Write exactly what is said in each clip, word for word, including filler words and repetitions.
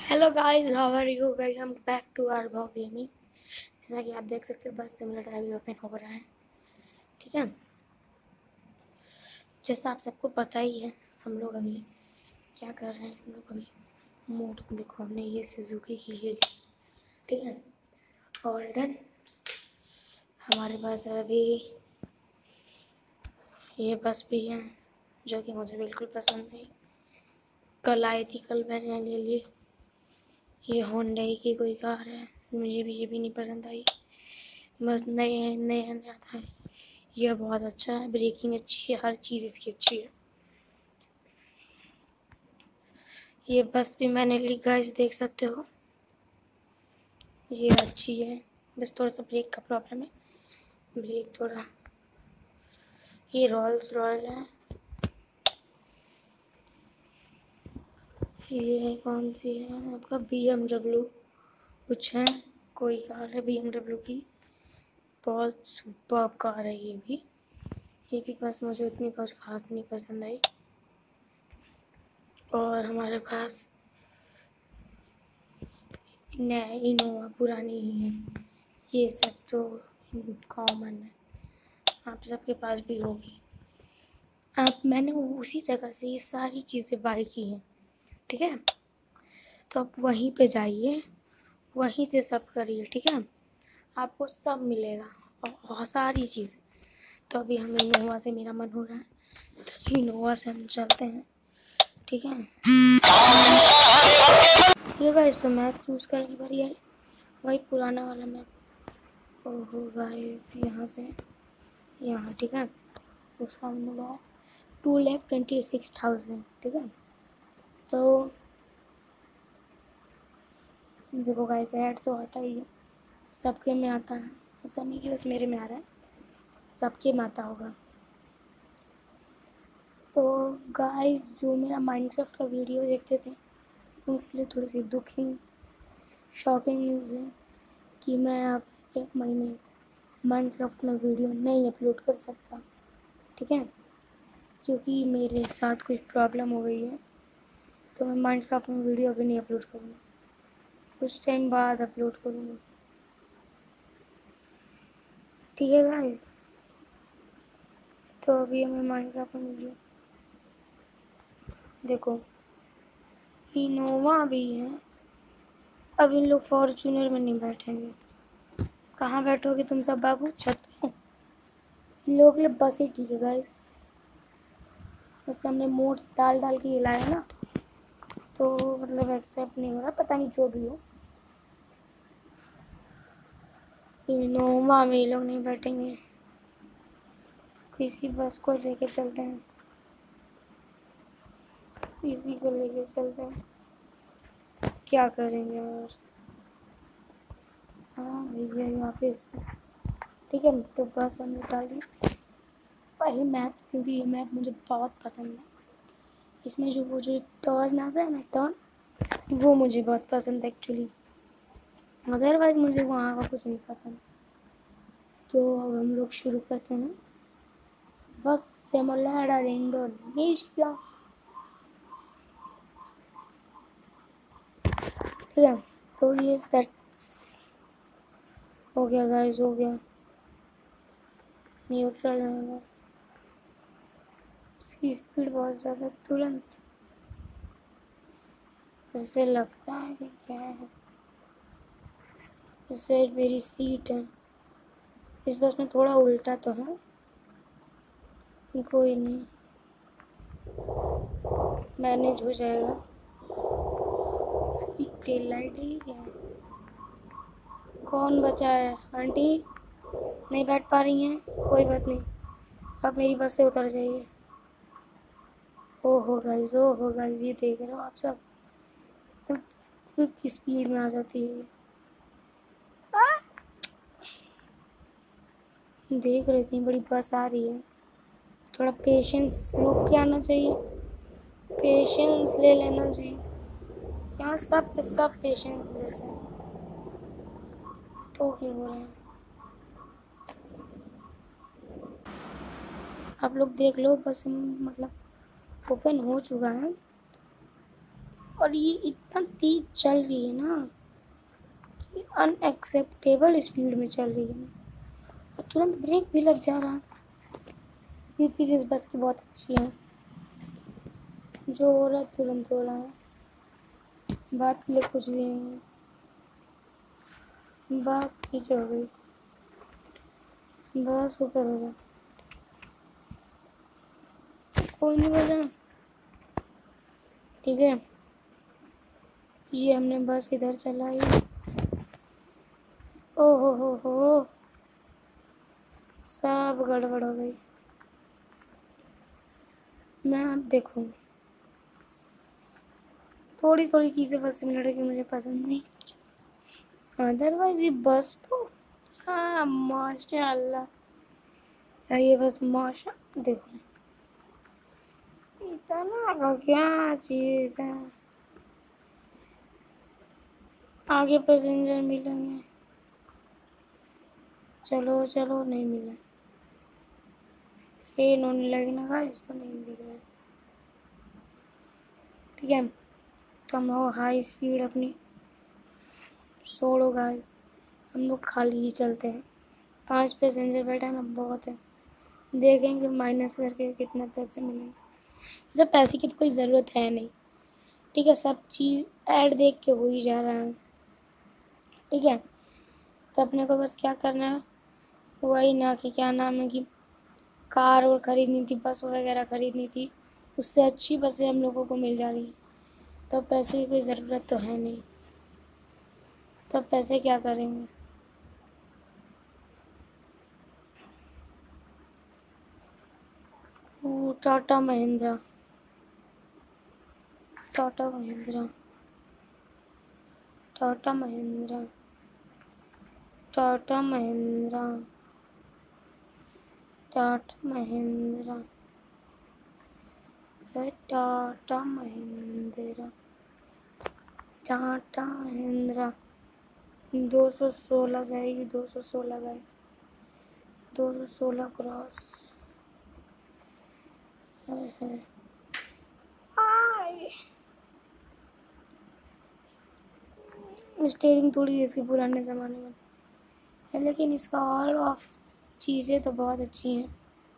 Hello guys, how are you? Welcome back to our blog gaming. जैसा कि आप देख सकते हो, बस सिमुलेटर अभी ओपन हो रहा है। ठीक है, जैसा आप सबको पता ही है, हम लोग अभी क्या कर रहे हैं। हम लोग अभी मोड देखो, हमने ये सुजुकी की ये ली। ठीक है, और डन। हमारे पास अभी ये बस भी है जो कि मुझे बिल्कुल पसंद नहीं। कल आई थी, कल मैंने ले ली। ये होंडई की कोई कार है, मुझे भी ये भी नहीं पसंद आई। बस नए नए नया था। ये बहुत अच्छा है, ब्रेकिंग अच्छी है, हर चीज़ इसकी अच्छी है। ये बस भी मैंने ली गाइस, देख सकते हो, ये अच्छी है। बस थोड़ा सा ब्रेक का प्रॉब्लम है, ब्रेक थोड़ा। ये रोल्स रॉयल है। ये कौन सी है आपका? बी एम डब्ल्यू कुछ है, कोई कार है बी एम डब्ल्यू की। बहुत सुपर्ब कार है ये भी। ये भी बस मुझे उतनी कुछ खास नहीं पसंद आई। और हमारे पास नया इनोवा पुरानी ही है। ये सब तो कॉमन है, आप सबके पास भी होगी। आप मैंने उसी जगह से ये सारी चीज़ें बाय की हैं। ठीक है, तो आप वहीं पे जाइए, वहीं से सब करिए। ठीक है, आपको सब मिलेगा और बहुत सारी चीज़ें। तो अभी हम इनोवा से, मेरा मन हो रहा है तो इनोवा से हम चलते हैं। ठीक है, ठीक है, तो मैप चूज़ करने की बारी आई, वही पुराना वाला मैप। ओहो गाइस, यहाँ से यहाँ। ठीक है, उसका मिला two lakh twenty six thousand. ठीक है, तो देखो गाइस, ऐड तो आता ही है, सबके में आता है। ऐसा नहीं कि बस मेरे में आ रहा है, सबके में आता होगा। तो गाइस, जो मेरा माइनक्राफ्ट का वीडियो देखते थे, उनके लिए थोड़ी सी दुखी शॉकिंग न्यूज़ है कि मैं अब एक महीने माइनक्राफ्ट में वीडियो नहीं अपलोड कर सकता। ठीक है, क्योंकि मेरे साथ कुछ प्रॉब्लम हो गई है, तो मैं माइनक्राफ्ट में वीडियो अभी नहीं अपलोड करूँगा, कुछ टाइम बाद अपलोड करूँगा। ठीक है गाइस, तो अभी हमें माइनक्राफ्ट में वीडियो देखो, इनोवा भी है। अब इन लोग फॉर्चूनर में नहीं बैठेंगे। कहाँ बैठोगे तुम सब बाबू? छत पे? इन लोगों के लिए बस ही ठीक है गाइस। वैसे हमने मोड्स डाल डाल के ये लाया ना, तो मतलब एक्सेप्ट नहीं हो रहा, पता नहीं जो भी हो। इनोवा में ये लोग नहीं बैठेंगे, किसी बस को लेके चलते हैं, इसी को लेके चलते हैं, क्या करेंगे। और हाँ भैया वापस। ठीक है, तो बस हमने डाल दी वही मैप, क्योंकि ये मैप मुझे बहुत पसंद है। इसमें जो वो जो टर्न आता है ना, टर्न, वो मुझे बहुत पसंद है एक्चुअली। अदरवाइज मुझे वहाँ का कुछ नहीं पसंद। तो अब हम लोग शुरू करते हैं बस सिमुलेटर इंडोनेशिया। ठीक है, तो ये सेट हो गया गाइस, हो गया। न्यूट्रल है बस, इसकी स्पीड बहुत ज़्यादा, तुरंत इससे लगता है कि क्या है। इससे मेरी सीट है, इस बस में थोड़ा उल्टा तो है, कोई नहीं, मैनेज हो जाएगा। इसकी टेल लाइट है क्या? कौन बचा है? आंटी नहीं बैठ पा रही हैं, कोई बात नहीं, आप मेरी बस से उतर जाइए। ओ हो गाइस, ओ हो गाइस, ये देख रहे हो आप सब, एकदम क्विक स्पीड में आ जाती है। देख रहे इतनी बड़ी बस आ रही है, थोड़ा पेशेंस रोक के आना चाहिए, पेशेंस ले लेना चाहिए। यहाँ सब सब पेशेंस जैसे तो क्यों हो रहे हैं? आप लोग देख लो, बस मतलब ओपन हो चुका है और ये इतना तेज चल रही है ना कि अनएक्सेप्टेबल स्पीड में चल रही है ना, और तुरंत ब्रेक भी लग जा रहा है। ये चीज़ इस बस की बहुत अच्छी है, जो हो रहा है तुरंत हो रहा है, बात के लिए कुछ भी नहीं है। बस नीचे हो गई, बस ऊपर हो गया, कोई नहीं बजा। ठीक है, ये हमने बस इधर चलाई। ओ हो हो हो, सब गड़बड़ हो गई। मैं अब देखूँ, थोड़ी थोड़ी चीज़ें बस सिमुलेटर की मुझे पसंद नहीं, अदरवाइज ये बस तो हाँ माशाल्लाह, ये बस माशा देखो इतना क्या चीज़ है। आगे पैसेंजर मिलेंगे, चलो चलो, नहीं मिला। ट्रेन होने लगी ना गाइस, तो नहीं दिख रहा है। ठीक है, तो हम हो हाई स्पीड अपनी, छोड़ो गाइस, हम लोग खाली ही चलते हैं। पांच पैसेंजर बैठा है ना, बहुत है। देखेंगे माइनस करके कितना पैसे मिलेंगे। सब पैसे की तो कोई ज़रूरत है नहीं, ठीक है, सब चीज़ ऐड देख के हो ही जा रहा है। ठीक है, तो अपने को बस क्या करना है, वही ना कि क्या नाम है कि कार और ख़रीदनी थी, बस वगैरह ख़रीदनी थी, उससे अच्छी बसें हम लोगों को मिल जा रही हैं, तो पैसे की कोई ज़रूरत तो है नहीं, तब पैसे क्या करेंगे। वो टाटा महिंद्रा, टाटा महिंद्रा, टाटा महिंद्रा, टाटा महिंद्रा, टाटा महिंद्रा, टाटा महिंद्रा, टाटा महिंद्रा। दो सौ सोलह जाएगी, दो सौ सोलह गए, दो सौ सोलह क्रॉस है। स्टेयरिंग थोड़ी इसकी पुराने ज़माने में है, लेकिन इसका ऑल ऑफ चीज़ें तो बहुत अच्छी हैं।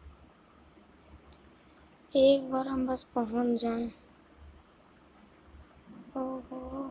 एक बार हम बस पहुंच जाएं। ओहो,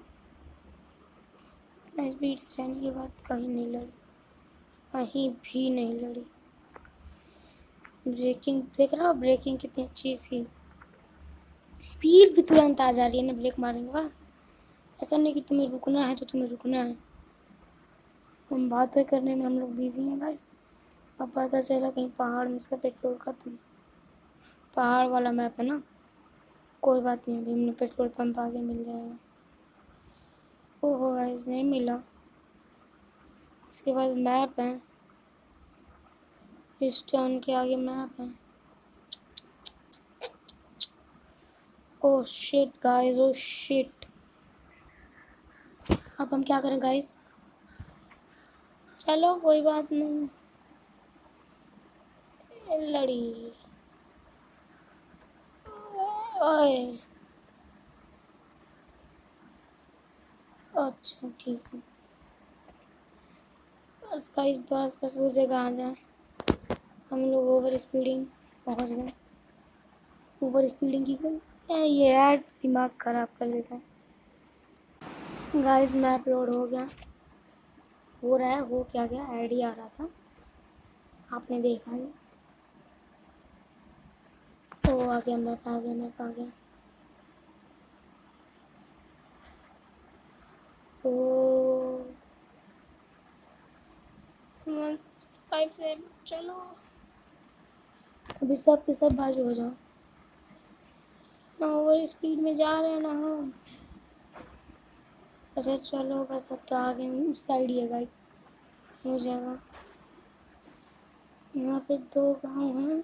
स्पीड से जाने के बाद कहीं नहीं लड़ी, कहीं भी नहीं लड़ी। ब्रेकिंग देख रहा हो, ब्रेकिंग कितनी अच्छी सी, स्पीड भी तुरंत आ जा रही है ना ब्रेक मारने के बाद। ऐसा नहीं कि तुम्हें रुकना है तो तुम्हें रुकना है। हम बातें करने में हम लोग बिजी हैं गाइस। अब पता चला कहीं पहाड़ में इसका पेट्रोल खत्म, पहाड़ वाला मैप है ना, कोई बात नहीं, अभी हमने पेट्रोल पंप आगे मिल जाएगा। ओहो गाइस, नहीं मिला। इसके बाद मैप है, इस टर्न के आगे मैप है। Oh shit guys, oh shit. अब हम क्या करें गाइस, चलो कोई बात नहीं, लड़ी। ओए अच्छा ठीक है, बस गाइस, बस बस वो जगह आ जाए। हम लोग ओवर स्पीडिंग पहुंच गए, ओवर स्पीडिंग की गई, ये ऐड दिमाग ख़राब कर देता है। गाइस मैप लोड हो गया, हो रहा है, हो क्या गया, ऐड ही आ रहा था, आपने देखा नहीं। ओ आ गया मैप, आ गया मैप, आ गया। ओ वन सिक्सटी फाइव से चलो, अभी सब के सब बाजू हो जाओ ना, ओवर स्पीड में जा रहे हैं ना हम। अच्छा चलो बस, अब तो आगे उस साइड ही है गाइस, हो जाएगा। यहाँ पे दो गांव हैं,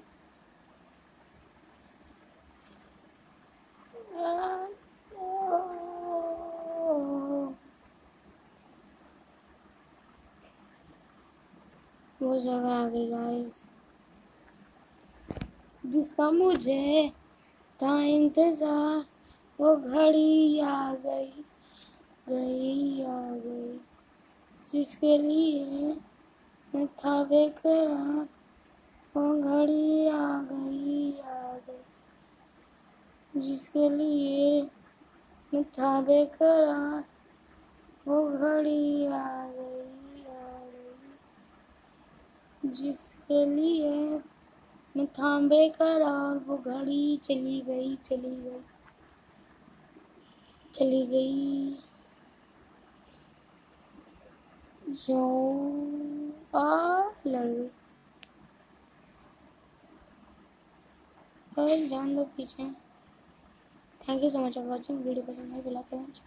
वो जगह आ गई गाइस जिसका मुझे था इंतज़ार, वो घड़ी आ गई, गई आ गई, जिसके लिए मैं था बेकरार। वो घड़ी आ गई, आ गई, जिसके लिए मैं था बेकरार। वो घड़ी आ गई, आ गई, जिसके लिए मैं था बेकरार। वो घड़ी चली गई, चली गई, चली गई, जो आ लड़ गई। और जान दो पीछे। Thank you so much for watching. Video पसंद है तो लाइक करें।